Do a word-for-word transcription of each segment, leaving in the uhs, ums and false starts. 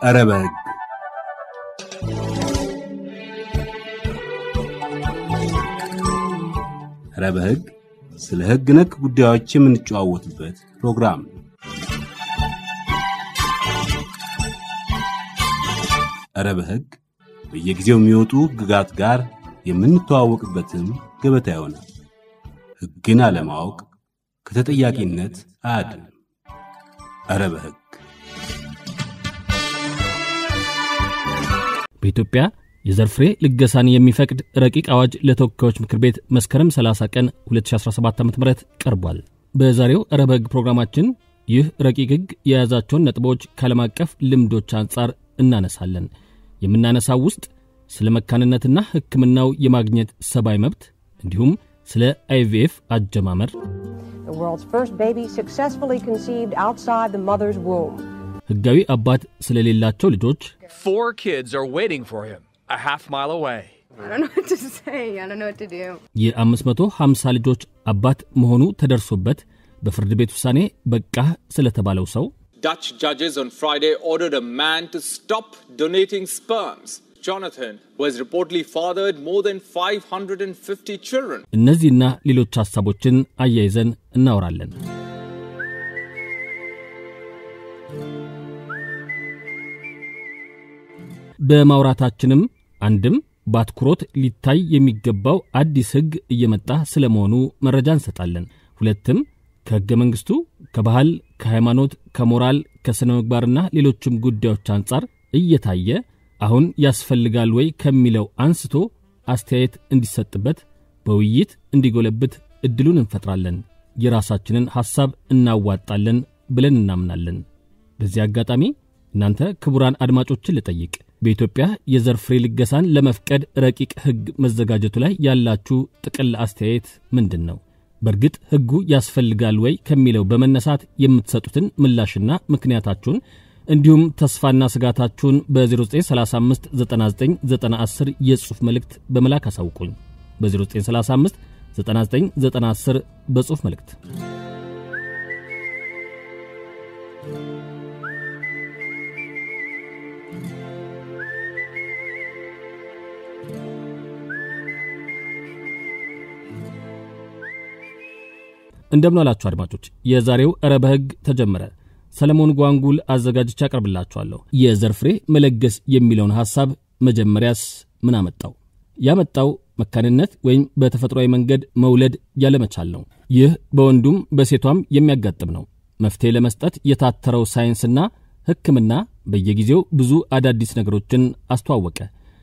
أربهج أربهج ስለ ህግ ነክ ጉዳዮች የምንጫወትበት ፕሮግራም أربهج በየጊዜው የሚወጡ ህግጋት ጋር የምንተዋወቅበትም ገበታ ይሆናል። ህግን አለማወቅ ከተጠያቂነት አያድንም። أربهج በኢትዮጵያ የዘር ፍሬ ልገሳን የሚፈቅድ ረቂቅ አዋጅ ለተወካዮች ምክር ቤት መስከረም ሰላሳ ቀን ሁለት ሺህ አስራ ሰባት ዓ.ም ቀርቧል። በዛሬው أربهج ፕሮግራማችን ይህ ረቂቅ ህግ የያዛቸውን ነጥቦች ከዓለም አቀፍ ልምዶች አንፃር እናነሳለን። የምናነሳው ውስጥ ስለ መካንነትና ህክምናው የማግኘት ሰብአዊ መብት እንዲሁም ስለ አይ ቪ ኤፍ አጀማመር The world's first baby successfully conceived outside the mother's womb. ህጋዊ አባት ስለሌላቸው ልጆች Four kids are waiting for him a half mile away. I don't know what to say. I don't know what to do. የ550 ልጆች አባት መሆኑ ተደርሶበት በፍርድ ቤት ውሳኔ በቃ ስለተባለው ሰው Dutch judges on Friday ordered a man to stop donating sperms. Jonathan was reportedly fathered more than five hundred fifty children. እነዚህና ሌሎች ሐሳቦችን አያይዘን እናወራለን። በማውራታችንም አንድም ባትኩሮት ሊታይ የሚገባው አዲስ ህግ እየመጣ ስለመሆኑ መረጃ እንሰጣለን። ሁለትም ከህገ መንግስቱ፣ ከባህል፣ ከሃይማኖት፣ ከሞራል፣ ከስነ ምግባርና ሌሎችም ጉዳዮች አንፃር እየታየ አሁን ያስፈልጋል ወይ ከሚለው አንስቶ አስተያየት እንዲሰጥበት በውይይት እንዲጎለብት እድሉን እንፈጥራለን። የራሳችንን ሐሳብ እናዋጣለን ብለን እናምናለን። በዚህ አጋጣሚ እናንተ ክቡራን አድማጮችን ልጠይቅ። በኢትዮጵያ የዘር ፍሬ ልገሳን ለመፍቀድ ረቂቅ ህግ መዘጋጀቱ ላይ ያላችሁ ጥቅል አስተያየት ምንድነው? በርግጥ ህጉ ያስፈልጋል ወይ ከሚለው በመነሳት የምትሰጡትን ምላሽና ምክንያታችሁን እንዲሁም ተስፋና ስጋታችሁን በ0935 99 ዘጠና አስር የጽሑፍ መልእክት በመላክ አሳውቁኝ። በ0935 99 ዘጠና አስር በጽሑፍ መልእክት እንደምን አላችሁ አድማጮች። የዛሬው أربهج ተጀመረ። ሰለሞን ጓንጉል አዘጋጅቻ አቀርብላችኋለሁ። የዘር ፍሬ መለገስ የሚለውን ሐሳብ መጀመሪያስ ምን አመጣው? ያመጣው መካንነት ወይም በተፈጥሯዊ መንገድ መውለድ ያለመቻል ነው። ይህ በወንዱም በሴቷም የሚያጋጥም ነው። መፍትሄ ለመስጠት የታተረው ሳይንስና ህክምና በየጊዜው ብዙ አዳዲስ ነገሮችን አስተዋወቀ።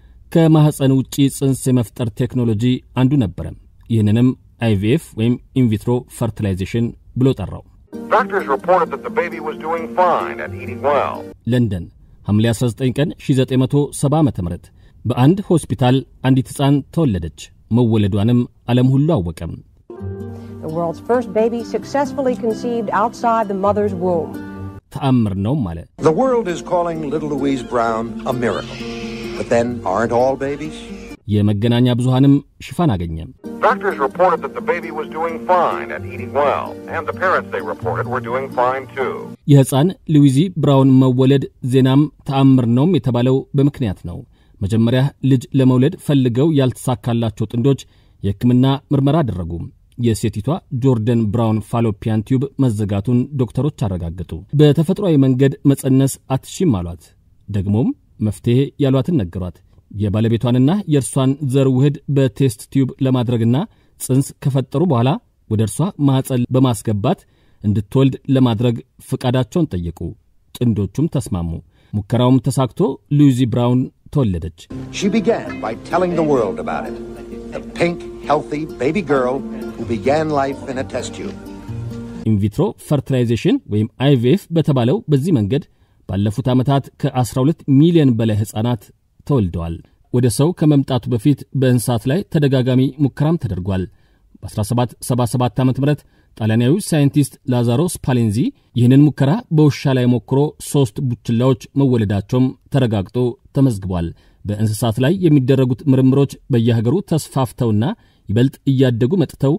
ከማህፀን ውጪ ጽንስ የመፍጠር ቴክኖሎጂ አንዱ ነበር። ይህንንም አይ ቪ ኤፍ ወይም ኢን ቪትሮ ፈርቲላይዜሽን ብሎ ጠራው። Doctors reported that the baby was doing fine and eating well. ለንደን ሐምሌ አስራ ዘጠኝ ቀን ሺህ ዘጠኝ መቶ ሰባ ዓመተ ምህረት በአንድ ሆስፒታል አንዲት ህፃን ተወለደች። መወለዷንም ዓለም ሁሉ አወቀም። The world's first baby successfully conceived outside the mother's womb. ተአምር ነው ማለት። The world is calling little Louise Brown a miracle. But then aren't all babies? የመገናኛ ብዙሃንም ሽፋን አገኘም። Doctors reported that the baby was doing fine and eating well, and the parents they reported were doing fine too. የህፃን ሉዊዚ ብራውን መወለድ ዜናም ተአምር ነው የተባለው በመክንያት ነው። መጀመሪያ ልጅ ለመውለድ ፈልገው ያልተሳካላቸው ጥንዶች የህክምና ምርመራ አደረጉ። የሴቲቷ ጆርደን ብራውን ፋሎፒያን ቲዩብ መዘጋቱን ዶክተሮች አረጋገጡ። በተፈጥሯዊ መንገድ መጸነስ አትሽም አሏት። ደግሞም መፍትሄ ያሏትን ነገሯት። የባለቤቷንና የእርሷን ዘር ውህድ በቴስት ቲዩብ ለማድረግና ጽንስ ከፈጠሩ በኋላ ወደ እርሷ ማህፀን በማስገባት እንድትወልድ ለማድረግ ፍቃዳቸውን ጠየቁ። ጥንዶቹም ተስማሙ። ሙከራውም ተሳክቶ ሉዊዚ ብራውን ተወለደች። She began by telling the world about it. The pink, healthy baby girl who began life in a test tube. ኢን ቪትሮ ፈርቲላይዜሽን ወይም አይ ቪ ኤፍ በተባለው በዚህ መንገድ ባለፉት ዓመታት ከ12 ሚሊዮን በላይ ህፃናት ተወልደዋል። ወደ ሰው ከመምጣቱ በፊት በእንስሳት ላይ ተደጋጋሚ ሙከራም ተደርጓል። በ1777 ዓመተ ምህረት ጣሊያናዊው ሳይንቲስት ላዛሮ ስፓሌንዚ ይህንን ሙከራ በውሻ ላይ ሞክሮ ሶስት ቡችላዎች መወለዳቸውም ተረጋግጦ ተመዝግቧል። በእንስሳት ላይ የሚደረጉት ምርምሮች በየሀገሩ ተስፋፍተውና ይበልጥ እያደጉ መጥተው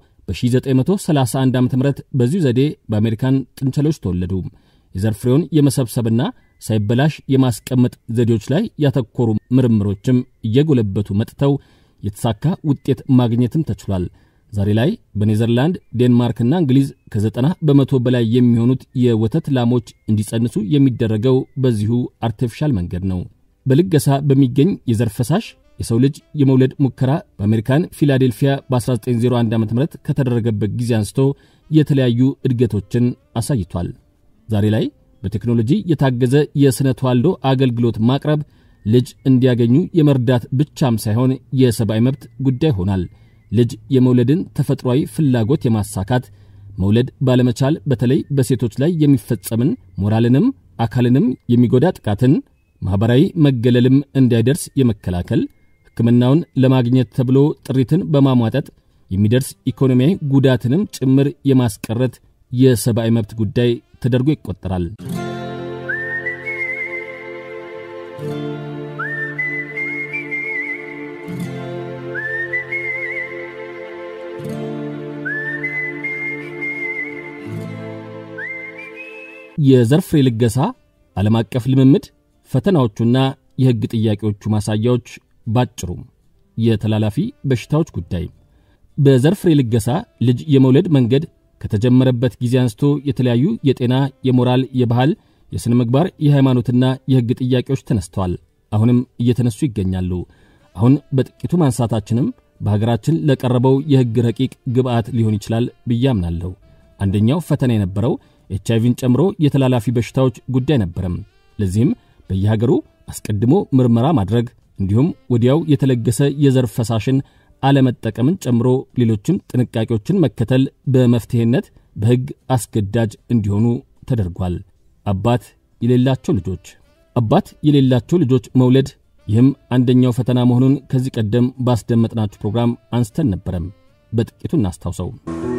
በ1931 ዓመተ ምህረት በዚሁ ዘዴ በአሜሪካን ጥንቸሎች ተወለዱ። የዘር ፍሬውን የመሰብሰብና ሳይበላሽ የማስቀመጥ ዘዴዎች ላይ ያተኮሩ ምርምሮችም እየጎለበቱ መጥተው የተሳካ ውጤት ማግኘትም ተችሏል። ዛሬ ላይ በኔዘርላንድ ዴንማርክና እንግሊዝ ከዘጠና በመቶ በላይ የሚሆኑት የወተት ላሞች እንዲጸንሱ የሚደረገው በዚሁ አርቲፊሻል መንገድ ነው። በልገሳ በሚገኝ የዘር ፈሳሽ የሰው ልጅ የመውለድ ሙከራ በአሜሪካን ፊላዴልፊያ በ1901 ዓ.ም ከተደረገበት ጊዜ አንስቶ የተለያዩ እድገቶችን አሳይቷል። ዛሬ ላይ በቴክኖሎጂ የታገዘ የስነ ተዋልዶ አገልግሎት ማቅረብ ልጅ እንዲያገኙ የመርዳት ብቻም ሳይሆን የሰብአዊ መብት ጉዳይ ሆኗል። ልጅ የመውለድን ተፈጥሯዊ ፍላጎት የማሳካት መውለድ ባለመቻል በተለይ በሴቶች ላይ የሚፈጸምን ሞራልንም አካልንም የሚጎዳ ጥቃትን ማህበራዊ መገለልም እንዳይደርስ የመከላከል ሕክምናውን ለማግኘት ተብሎ ጥሪትን በማሟጠጥ የሚደርስ ኢኮኖሚያዊ ጉዳትንም ጭምር የማስቀረት የሰብአዊ መብት ጉዳይ ተደርጎ ይቆጠራል። የዘር ፍሬ ልገሳ ዓለም አቀፍ ልምምድ ፈተናዎቹና የሕግ ጥያቄዎቹ ማሳያዎች ባጭሩ የተላላፊ በሽታዎች ጉዳይ በዘር ፍሬ ልገሳ ልጅ የመውለድ መንገድ ከተጀመረበት ጊዜ አንስቶ የተለያዩ የጤና የሞራል የባህል የስነ ምግባር የሃይማኖትና የሕግ ጥያቄዎች ተነስተዋል። አሁንም እየተነሱ ይገኛሉ። አሁን በጥቂቱ ማንሳታችንም በሀገራችን ለቀረበው የሕግ ረቂቅ ግብአት ሊሆን ይችላል ብያምናለሁ። አንደኛው ፈተና የነበረው ኤች አይ ቪን ጨምሮ የተላላፊ በሽታዎች ጉዳይ ነበርም። ለዚህም በየሀገሩ አስቀድሞ ምርመራ ማድረግ እንዲሁም ወዲያው የተለገሰ የዘር ፈሳሽን አለመጠቀምን ጨምሮ ሌሎችም ጥንቃቄዎችን መከተል በመፍትሄነት በሕግ አስገዳጅ እንዲሆኑ ተደርጓል። አባት የሌላቸው ልጆች አባት የሌላቸው ልጆች መውለድ ይህም አንደኛው ፈተና መሆኑን ከዚህ ቀደም ባስደመጥናችሁ ፕሮግራም አንስተን ነበረም። በጥቂቱ እናስታውሰው።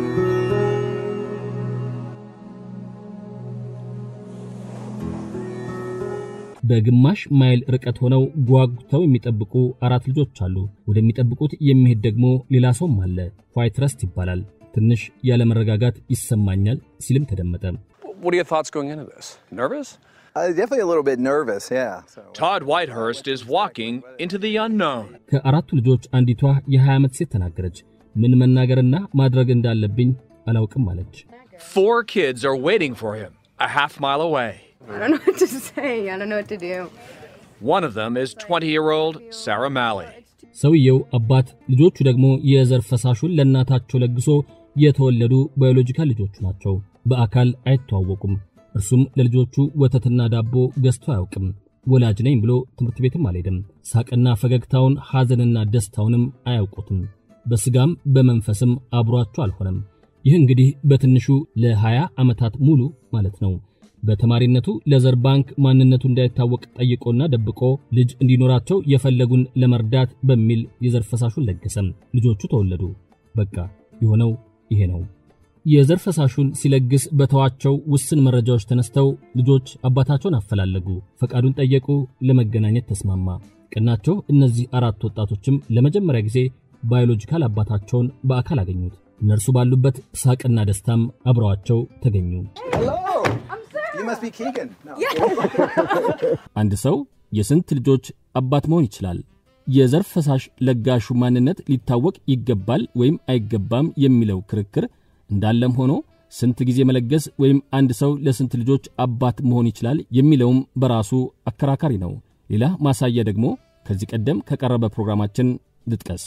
በግማሽ ማይል ርቀት ሆነው ጓጉተው የሚጠብቁ አራት ልጆች አሉ። ወደሚጠብቁት የሚሄድ ደግሞ ሌላ ሰውም አለ። ዋይት ትረስት ይባላል። ትንሽ ያለ መረጋጋት ይሰማኛል ሲልም ተደመጠ። What are your thoughts going into this? Nervous? Uh, definitely a little bit nervous, yeah. So. Todd Whitehurst is walking into the unknown. ከአራቱ ልጆች አንዲቷ የ20 ዓመት ሴት ተናገረች። ምን መናገርና ማድረግ እንዳለብኝ አላውቅም አለች። Four kids are waiting for him a half mile away. I don't know what to say. I don't know what to do. One of them is twenty-year-old Sarah Malley. ሰውየው አባት ልጆቹ ደግሞ የዘር ፈሳሹን ለእናታቸው ለግሶ የተወለዱ ባዮሎጂካል ልጆቹ ናቸው። በአካል አይተዋወቁም። እርሱም ለልጆቹ ወተትና ዳቦ ገዝቶ አያውቅም። ወላጅ ነኝ ብሎ ትምህርት ቤትም አልሄደም። ሳቅና ፈገግታውን ሐዘንና ደስታውንም አያውቁትም። በስጋም በመንፈስም አብሯቸው አልሆነም። ይህ እንግዲህ በትንሹ ለ20 ዓመታት ሙሉ ማለት ነው። በተማሪነቱ ለዘር ባንክ ማንነቱ እንዳይታወቅ ጠይቆና ደብቆ ልጅ እንዲኖራቸው የፈለጉን ለመርዳት በሚል የዘር ፈሳሹን ለገሰም። ልጆቹ ተወለዱ። በቃ የሆነው ይሄ ነው። የዘር ፈሳሹን ሲለግስ በተዋቸው ውስን መረጃዎች ተነስተው ልጆች አባታቸውን አፈላለጉ፣ ፈቃዱን ጠየቁ፣ ለመገናኘት ተስማማ። ቀናቸው እነዚህ አራት ወጣቶችም ለመጀመሪያ ጊዜ ባዮሎጂካል አባታቸውን በአካል አገኙት። እነርሱ ባሉበት ሳቅና ደስታም አብረዋቸው ተገኙ። You must be Keegan. No. አንድ ሰው የስንት ልጆች አባት መሆን ይችላል? የዘር ፈሳሽ ለጋሹ ማንነት ሊታወቅ ይገባል ወይም አይገባም የሚለው ክርክር እንዳለም ሆኖ ስንት ጊዜ መለገስ ወይም አንድ ሰው ለስንት ልጆች አባት መሆን ይችላል የሚለውም በራሱ አከራካሪ ነው። ሌላ ማሳያ ደግሞ ከዚህ ቀደም ከቀረበ ፕሮግራማችን ልጥቀስ።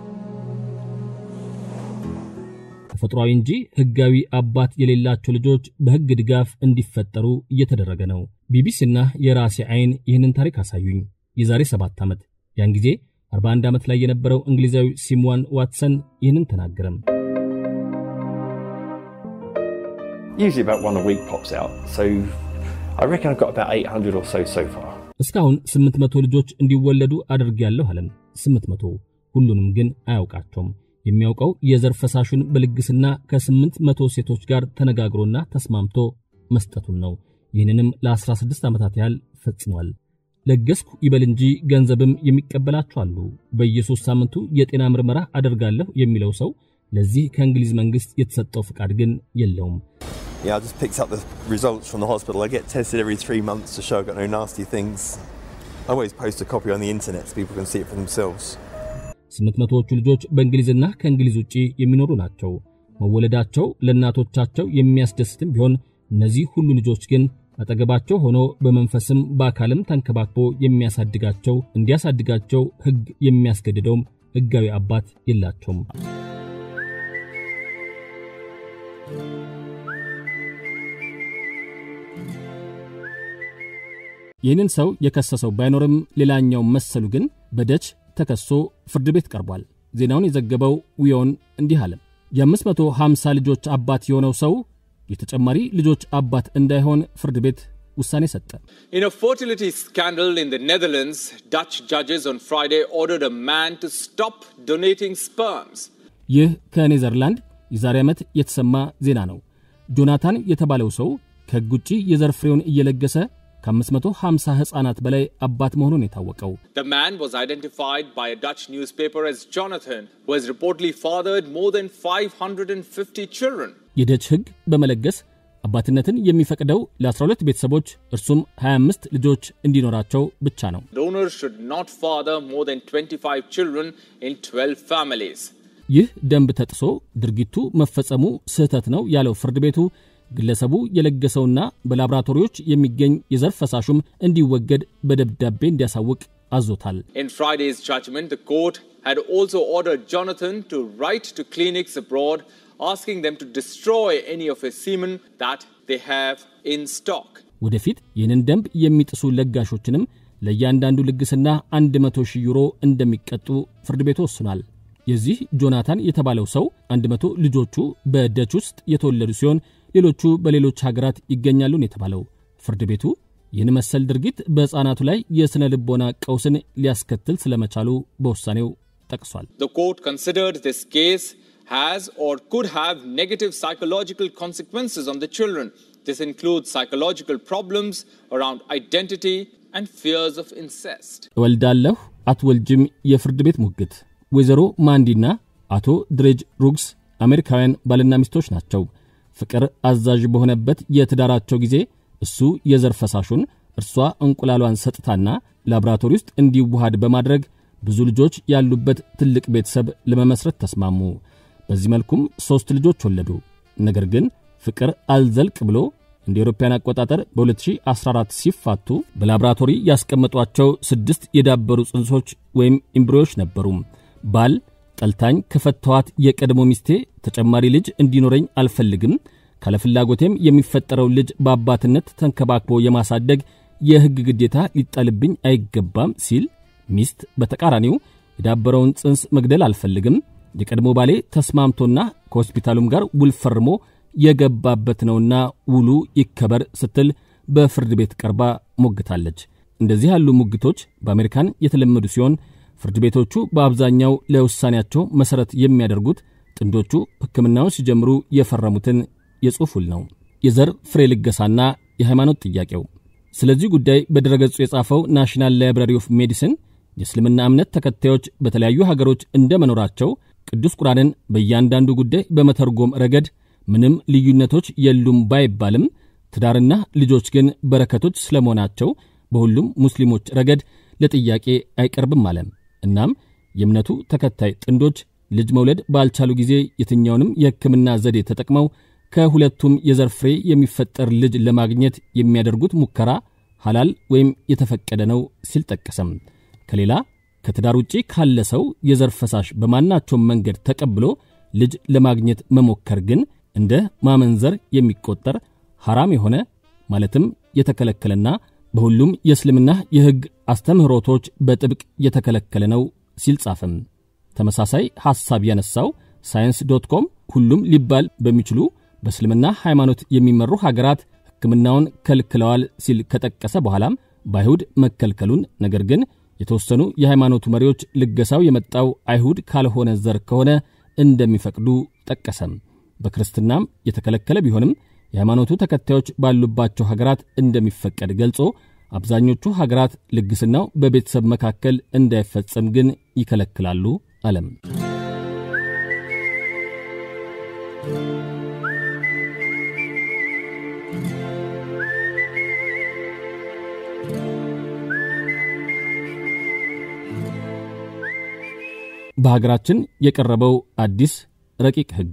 ተፈጥሯዊ እንጂ ሕጋዊ አባት የሌላቸው ልጆች በሕግ ድጋፍ እንዲፈጠሩ እየተደረገ ነው። ቢቢሲና የራሴ አይን ይህንን ታሪክ አሳዩኝ። የዛሬ ሰባት ዓመት ያን ጊዜ አርባ አንድ ዓመት ላይ የነበረው እንግሊዛዊ ሲምዋን ዋትሰን ይህንን ተናገረም። Usually about one a week pops out. So I reckon I've got about eight hundred or so so far. እስካሁን ስምንት መቶ ልጆች እንዲወለዱ አድርጌያለሁ አለም። ስምንት መቶ ሁሉንም ግን አያውቃቸውም። የሚያውቀው የዘር ፈሳሹን በልግስና ከስምንት መቶ ሴቶች ጋር ተነጋግሮና ተስማምቶ መስጠቱን ነው። ይህንንም ለ16 ዓመታት ያህል ፈጽሟል። ለገስኩ ይበል እንጂ ገንዘብም የሚቀበላቸው አሉ። በየሶስት ሳምንቱ የጤና ምርመራ አደርጋለሁ የሚለው ሰው ለዚህ ከእንግሊዝ መንግስት የተሰጠው ፍቃድ ግን የለውም። Yeah, I just picked up the results from the hospital. I get tested every three months to show I've got no nasty things. I always post a copy on the internet so people can see it for themselves. ስምንት መቶዎቹ ልጆች በእንግሊዝና ከእንግሊዝ ውጪ የሚኖሩ ናቸው። መወለዳቸው ለእናቶቻቸው የሚያስደስትም ቢሆን እነዚህ ሁሉ ልጆች ግን አጠገባቸው ሆኖ በመንፈስም በአካልም ተንከባክቦ የሚያሳድጋቸው እንዲያሳድጋቸው ሕግ የሚያስገድደው ሕጋዊ አባት የላቸውም። ይህንን ሰው የከሰሰው ባይኖርም ሌላኛው መሰሉ ግን በደች ተከሶ ፍርድ ቤት ቀርቧል። ዜናውን የዘገበው ዊዮን እንዲህ አለ። የ550 ልጆች አባት የሆነው ሰው የተጨማሪ ልጆች አባት እንዳይሆን ፍርድ ቤት ውሳኔ ሰጠ። In a fertility scandal in the Netherlands, Dutch judges on Friday ordered a man to stop donating sperms. ይህ ከኔዘርላንድ የዛሬ ዓመት የተሰማ ዜና ነው። ጆናታን የተባለው ሰው ከሕግ ውጪ የዘር ፍሬውን እየለገሰ ከ550 ህፃናት በላይ አባት መሆኑን የታወቀው። The man was identified by a Dutch newspaper as Jonathan, who has reportedly fathered more than five hundred fifty children. የደች ሕግ በመለገስ አባትነትን የሚፈቅደው ለ12 ቤተሰቦች እርሱም ሃያ አምስት ልጆች እንዲኖራቸው ብቻ ነው። Donors should not father more than twenty-five children in twelve families. ይህ ደንብ ተጥሶ ድርጊቱ መፈጸሙ ስህተት ነው ያለው ፍርድ ቤቱ ግለሰቡ የለገሰውና በላብራቶሪዎች የሚገኝ የዘር ፈሳሹም እንዲወገድ በደብዳቤ እንዲያሳውቅ አዞታል። In Friday's judgment, the court had also ordered Jonathan to write to clinics abroad asking them to destroy any of his semen that they have in stock. ወደፊት ይህንን ደንብ የሚጥሱ ለጋሾችንም ለእያንዳንዱ ልግስና መቶ ሺህ ዩሮ እንደሚቀጡ ፍርድ ቤቱ ወስኗል። የዚህ ጆናታን የተባለው ሰው መቶ ልጆቹ በደች ውስጥ የተወለዱ ሲሆን ሌሎቹ በሌሎች ሀገራት ይገኛሉ የተባለው ፍርድ ቤቱ ይህን መሰል ድርጊት በሕፃናቱ ላይ የስነ ልቦና ቀውስን ሊያስከትል ስለመቻሉ በውሳኔው ጠቅሷል። The court considered this case has or could have negative psychological consequences on the children. This includes psychological problems around identity and fears of incest. ወልዳለሁ አትወልጅም የፍርድ ቤት ሙግት ወይዘሮ ማንዲና አቶ ድሬጅ ሩግስ አሜሪካውያን ባልና ሚስቶች ናቸው። ፍቅር አዛዥ በሆነበት የትዳራቸው ጊዜ እሱ የዘር ፈሳሹን እርሷ እንቁላሏን ሰጥታና ላብራቶሪ ውስጥ እንዲዋሃድ በማድረግ ብዙ ልጆች ያሉበት ትልቅ ቤተሰብ ለመመስረት ተስማሙ። በዚህ መልኩም ሶስት ልጆች ወለዱ። ነገር ግን ፍቅር አልዘልቅ ብሎ እንደ አውሮፓውያን አቆጣጠር በ2014 ሲፋቱ በላብራቶሪ ያስቀመጧቸው ስድስት የዳበሩ ጽንሶች ወይም ኢምብሪዮች ነበሩ። ባል ጠልታኝ ከፈተዋት የቀድሞ ሚስቴ ተጨማሪ ልጅ እንዲኖረኝ አልፈልግም ካለፍላጎቴም የሚፈጠረው ልጅ በአባትነት ተንከባክቦ የማሳደግ የሕግ ግዴታ ሊጣልብኝ አይገባም ሲል ሚስት በተቃራኒው የዳበረውን ጽንስ መግደል አልፈልግም የቀድሞ ባሌ ተስማምቶና ከሆስፒታሉም ጋር ውል ፈርሞ የገባበት ነውና ውሉ ይከበር ስትል በፍርድ ቤት ቀርባ ሞግታለች። እንደዚህ ያሉ ሙግቶች በአሜሪካን የተለመዱ ሲሆን ፍርድ ቤቶቹ በአብዛኛው ለውሳኔያቸው መሰረት የሚያደርጉት ጥንዶቹ ሕክምናውን ሲጀምሩ የፈረሙትን የጽሑፍ ውል ነው። የዘር ፍሬ ልገሳና የሃይማኖት ጥያቄው ስለዚህ ጉዳይ በድረገጹ የጻፈው ናሽናል ላይብራሪ ኦፍ ሜዲሲን የእስልምና እምነት ተከታዮች በተለያዩ ሀገሮች እንደመኖራቸው ቅዱስ ቁርአንን በእያንዳንዱ ጉዳይ በመተርጎም ረገድ ምንም ልዩነቶች የሉም ባይባልም ትዳርና ልጆች ግን በረከቶች ስለመሆናቸው በሁሉም ሙስሊሞች ረገድ ለጥያቄ አይቀርብም ማለት። እናም የእምነቱ ተከታይ ጥንዶች ልጅ መውለድ ባልቻሉ ጊዜ የትኛውንም የሕክምና ዘዴ ተጠቅመው ከሁለቱም የዘር ፍሬ የሚፈጠር ልጅ ለማግኘት የሚያደርጉት ሙከራ ሐላል ወይም የተፈቀደ ነው ሲል ጠቀሰም። ከሌላ ከትዳር ውጪ ካለ ሰው የዘር ፈሳሽ በማናቸው መንገድ ተቀብሎ ልጅ ለማግኘት መሞከር ግን እንደ ማመንዘር የሚቆጠር ሐራም የሆነ ማለትም የተከለከለና በሁሉም የእስልምና የሕግ አስተምህሮቶች በጥብቅ የተከለከለ ነው ሲል ጻፈም። ተመሳሳይ ሐሳብ ያነሳው ሳይንስ ዶት ኮም ሁሉም ሊባል በሚችሉ በእስልምና ሃይማኖት የሚመሩ ሀገራት ሕክምናውን ከልክለዋል ሲል ከጠቀሰ በኋላም በአይሁድ መከልከሉን ነገር ግን የተወሰኑ የሃይማኖቱ መሪዎች ልገሳው የመጣው አይሁድ ካልሆነ ዘር ከሆነ እንደሚፈቅዱ ጠቀሰም። በክርስትናም የተከለከለ ቢሆንም የሃይማኖቱ ተከታዮች ባሉባቸው ሀገራት እንደሚፈቀድ ገልጾ አብዛኞቹ ሀገራት ልግስናው በቤተሰብ መካከል እንዳይፈጸም ግን ይከለክላሉ አለም። በሀገራችን የቀረበው አዲስ ረቂቅ ህግ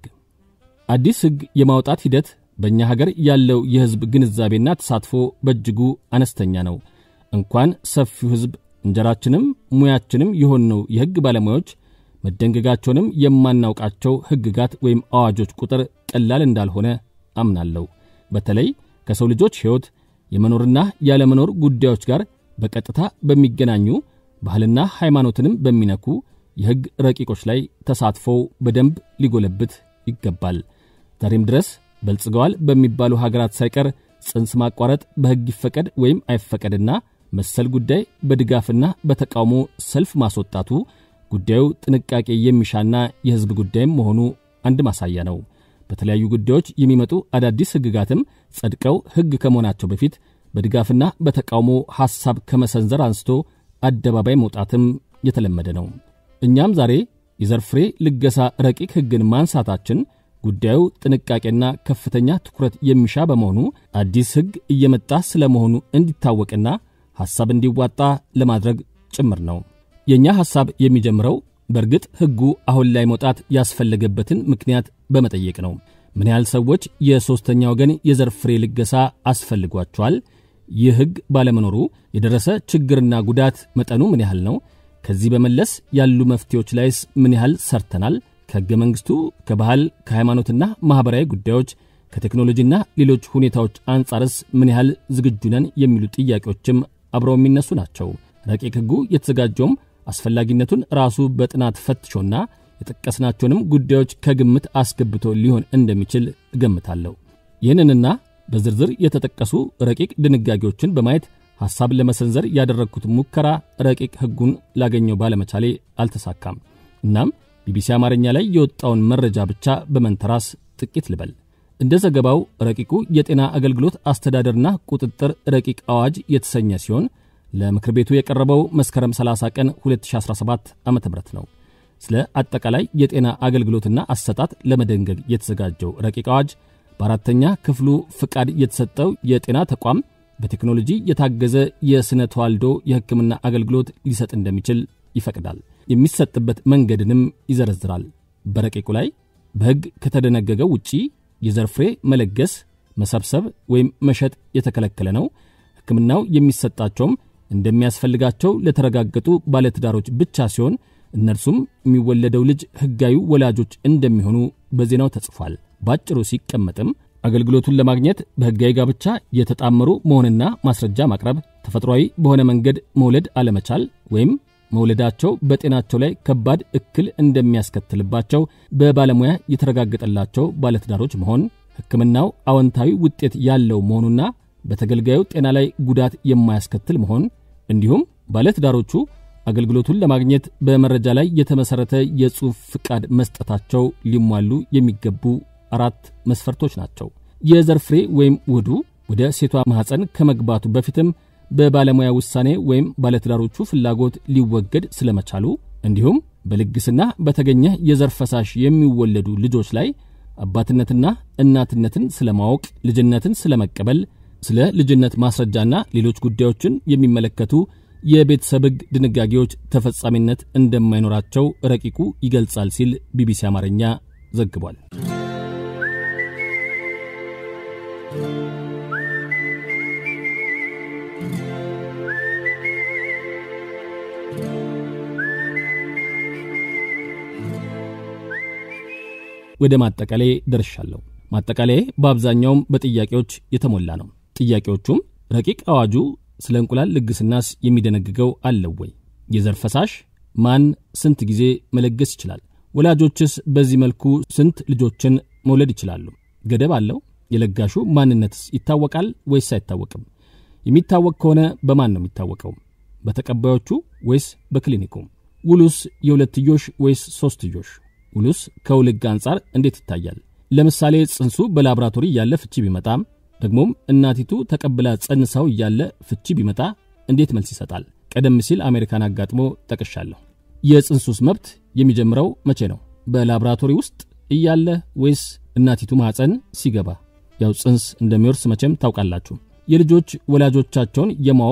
አዲስ ህግ የማውጣት ሂደት በእኛ ሀገር ያለው የህዝብ ግንዛቤና ተሳትፎ በእጅጉ አነስተኛ ነው። እንኳን ሰፊው ህዝብ እንጀራችንም ሙያችንም የሆነው የህግ ባለሙያዎች መደንገጋቸውንም የማናውቃቸው ህግጋት ወይም አዋጆች ቁጥር ቀላል እንዳልሆነ አምናለሁ። በተለይ ከሰው ልጆች ህይወት የመኖርና ያለመኖር ጉዳዮች ጋር በቀጥታ በሚገናኙ ባህልና ሃይማኖትንም በሚነኩ የህግ ረቂቆች ላይ ተሳትፎ በደንብ ሊጎለብት ይገባል። ዛሬም ድረስ በልጽገዋል በሚባሉ ሀገራት ሳይቀር ጽንስ ማቋረጥ በህግ ይፈቀድ ወይም አይፈቀድና መሰል ጉዳይ በድጋፍና በተቃውሞ ሰልፍ ማስወጣቱ ጉዳዩ ጥንቃቄ የሚሻና የህዝብ ጉዳይም መሆኑ አንድ ማሳያ ነው። በተለያዩ ጉዳዮች የሚመጡ አዳዲስ ህግጋትም ጸድቀው ህግ ከመሆናቸው በፊት በድጋፍና በተቃውሞ ሐሳብ ከመሰንዘር አንስቶ አደባባይ መውጣትም የተለመደ ነው። እኛም ዛሬ የዘር ፍሬ ልገሳ ረቂቅ ህግን ማንሳታችን ጉዳዩ ጥንቃቄና ከፍተኛ ትኩረት የሚሻ በመሆኑ አዲስ ህግ እየመጣ ስለመሆኑ እንዲታወቅና ሐሳብ እንዲዋጣ ለማድረግ ጭምር ነው። የኛ ሐሳብ የሚጀምረው በርግጥ ህጉ አሁን ላይ መውጣት ያስፈልገበትን ምክንያት በመጠየቅ ነው። ምን ያህል ሰዎች የሶስተኛ ወገን የዘር ፍሬ ልገሳ አስፈልጓቸዋል? ይህ ህግ ባለመኖሩ የደረሰ ችግርና ጉዳት መጠኑ ምን ያህል ነው? ከዚህ በመለስ ያሉ መፍትሄዎች ላይስ ምን ያህል ሰርተናል? ከህገ መንግስቱ፣ ከባህል፣ ከሃይማኖትና ማህበራዊ ጉዳዮች፣ ከቴክኖሎጂና ሌሎች ሁኔታዎች አንጻርስ ምን ያህል ዝግጁ ነን የሚሉ ጥያቄዎችም አብረው የሚነሱ ናቸው። ረቂቅ ህጉ የተዘጋጀውም አስፈላጊነቱን ራሱ በጥናት ፈትሾና የጠቀስናቸውንም ጉዳዮች ከግምት አስገብቶ ሊሆን እንደሚችል እገምታለሁ። ይህንንና በዝርዝር የተጠቀሱ ረቂቅ ድንጋጌዎችን በማየት ሐሳብ ለመሰንዘር ያደረግኩት ሙከራ ረቂቅ ህጉን ላገኘው ባለመቻሌ አልተሳካም። እናም ቢቢሲ አማርኛ ላይ የወጣውን መረጃ ብቻ በመንተራስ ጥቂት ልበል። እንደ ዘገባው ረቂቁ የጤና አገልግሎት አስተዳደርና ቁጥጥር ረቂቅ አዋጅ የተሰኘ ሲሆን ለምክር ቤቱ የቀረበው መስከረም ሰላሳ ቀን ሁለት ሺህ አስራ ሰባት ዓመተ ምህረት ነው። ስለ አጠቃላይ የጤና አገልግሎትና አሰጣጥ ለመደንገግ የተዘጋጀው ረቂቅ አዋጅ በአራተኛ ክፍሉ ፍቃድ የተሰጠው የጤና ተቋም በቴክኖሎጂ የታገዘ የስነ ተዋልዶ የህክምና አገልግሎት ሊሰጥ እንደሚችል ይፈቅዳል። የሚሰጥበት መንገድንም ይዘረዝራል። በረቂቁ ላይ በህግ ከተደነገገው ውጪ የዘር ፍሬ መለገስ፣ መሰብሰብ ወይም መሸጥ የተከለከለ ነው። ህክምናው የሚሰጣቸውም እንደሚያስፈልጋቸው ለተረጋገጡ ባለትዳሮች ብቻ ሲሆን እነርሱም የሚወለደው ልጅ ህጋዊ ወላጆች እንደሚሆኑ በዜናው ተጽፏል። ባጭሩ ሲቀመጥም አገልግሎቱን ለማግኘት በህጋዊ ጋብቻ የተጣመሩ መሆንና ማስረጃ ማቅረብ፣ ተፈጥሯዊ በሆነ መንገድ መውለድ አለመቻል ወይም መውለዳቸው በጤናቸው ላይ ከባድ እክል እንደሚያስከትልባቸው በባለሙያ የተረጋገጠላቸው ባለትዳሮች መሆን፣ ህክምናው አዎንታዊ ውጤት ያለው መሆኑና በተገልጋዩ ጤና ላይ ጉዳት የማያስከትል መሆን፣ እንዲሁም ባለትዳሮቹ አገልግሎቱን ለማግኘት በመረጃ ላይ የተመሰረተ የጽሑፍ ፍቃድ መስጠታቸው ሊሟሉ የሚገቡ አራት መስፈርቶች ናቸው። የዘር ፍሬ ወይም ውህዱ ወደ ሴቷ ማህፀን ከመግባቱ በፊትም በባለሙያ ውሳኔ ወይም ባለትዳሮቹ ፍላጎት ሊወገድ ስለመቻሉ፣ እንዲሁም በልግስና በተገኘ የዘር ፈሳሽ የሚወለዱ ልጆች ላይ አባትነትና እናትነትን ስለማወቅ፣ ልጅነትን ስለመቀበል፣ ስለ ልጅነት ማስረጃና ሌሎች ጉዳዮችን የሚመለከቱ የቤተሰብ ህግ ድንጋጌዎች ተፈጻሚነት እንደማይኖራቸው ረቂቁ ይገልጻል ሲል ቢቢሲ አማርኛ ዘግቧል። ወደ ማጠቃለያ ደርሻለሁ። ማጠቃለያ በአብዛኛው በጥያቄዎች የተሞላ ነው። ጥያቄዎቹም ረቂቅ አዋጁ ስለ እንቁላል ልግስናስ የሚደነግገው አለው ወይ? የዘር ፈሳሽ ማን ስንት ጊዜ መለገስ ይችላል? ወላጆችስ በዚህ መልኩ ስንት ልጆችን መውለድ ይችላሉ? ገደብ አለው? የለጋሹ ማንነትስ ይታወቃል ወይስ አይታወቅም? የሚታወቅ ከሆነ በማን ነው የሚታወቀው? በተቀባዮቹ ወይስ በክሊኒኩ? ውሉስ የሁለትዮሽ ወይስ ሶስትዮሽ? ውሉስ ከውልግ አንጻር እንዴት ይታያል? ለምሳሌ ጽንሱ በላብራቶሪ ያለ ፍቺ ቢመጣ፣ ደግሞም እናቲቱ ተቀብላ ጸንሳው ያለ ፍቺ ቢመጣ እንዴት መልስ ይሰጣል? ቀደም ሲል አሜሪካን አጋጥሞ ጠቅሻለሁ። የጽንሱስ መብት የሚጀምረው መቼ ነው? በላብራቶሪ ውስጥ እያለ ወይስ እናቲቱ ማህፀን ሲገባ? ያው ጽንስ እንደሚወርስ መቼም ታውቃላችሁ። የልጆች ወላጆቻቸውን የማወቅ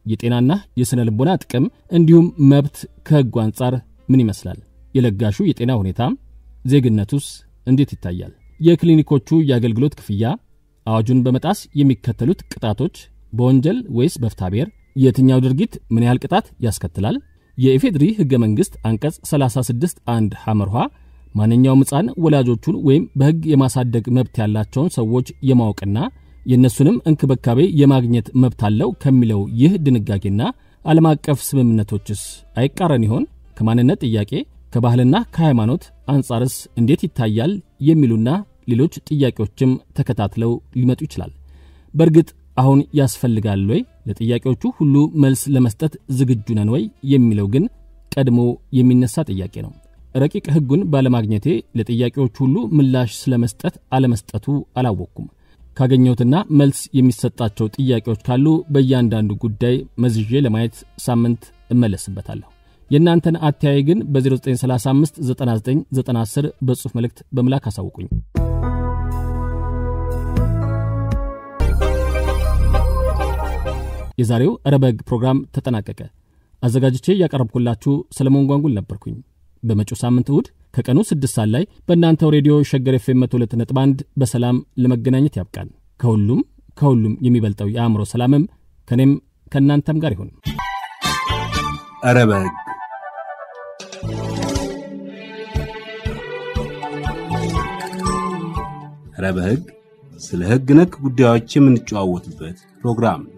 የጤናና የስነ ልቦና ጥቅም እንዲሁም መብት ከሕጉ አንጻር ምን ይመስላል? የለጋሹ የጤና ሁኔታ ዜግነቱስ እንዴት ይታያል? የክሊኒኮቹ የአገልግሎት ክፍያ፣ አዋጁን በመጣስ የሚከተሉት ቅጣቶች በወንጀል ወይስ በፍትሐብሔር? የትኛው ድርጊት ምን ያህል ቅጣት ያስከትላል? የኢፌድሪ ሕገ መንግሥት አንቀጽ ሰላሳ ስድስት አንድ ሐመርሃ ማንኛውም ሕፃን ወላጆቹን ወይም በሕግ የማሳደግ መብት ያላቸውን ሰዎች የማወቅና የእነሱንም እንክብካቤ የማግኘት መብት አለው ከሚለው ይህ ድንጋጌና ዓለም አቀፍ ስምምነቶችስ አይቃረን ይሆን? ከማንነት ጥያቄ ከባህልና ከሃይማኖት አንጻርስ እንዴት ይታያል? የሚሉና ሌሎች ጥያቄዎችም ተከታትለው ሊመጡ ይችላል። በእርግጥ አሁን ያስፈልጋል ወይ? ለጥያቄዎቹ ሁሉ መልስ ለመስጠት ዝግጁ ነን ወይ? የሚለው ግን ቀድሞ የሚነሳ ጥያቄ ነው። ረቂቅ ሕጉን ባለማግኘቴ ለጥያቄዎቹ ሁሉ ምላሽ ስለመስጠት አለመስጠቱ አላወቅኩም። ካገኘሁትና መልስ የሚሰጣቸው ጥያቄዎች ካሉ በእያንዳንዱ ጉዳይ መዝዤ ለማየት ሳምንት እመለስበታለሁ። የእናንተን አተያይ ግን በ0935 99 910 በጽሑፍ መልእክት በመላክ አሳውቁኝ። የዛሬው ረበግ ፕሮግራም ተጠናቀቀ። አዘጋጅቼ ያቀረብኩላችሁ ሰለሞን ጓንጉል ነበርኩኝ። በመጪው ሳምንት እሁድ ከቀኑ ስድስት ሰዓት ላይ በእናንተው ሬዲዮ ሸገር ኤፍ ኤም መቶ ሁለት ነጥብ አንድ በሰላም ለመገናኘት ያብቃን። ከሁሉም ከሁሉም የሚበልጠው የአእምሮ ሰላምም ከኔም ከእናንተም ጋር ይሁን። ረበግ ረበግ ስለ ሕግ ነክ ጉዳዮች የምንጨዋወትበት ፕሮግራም ነው።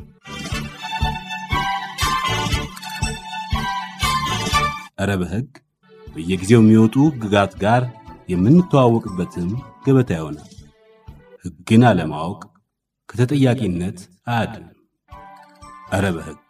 ረበግ በየጊዜው የሚወጡ ሕግጋት ጋር የምንተዋወቅበትም ገበታ ይሆናል። ሕግን አለማወቅ ከተጠያቂነት አያድንም። ረበግ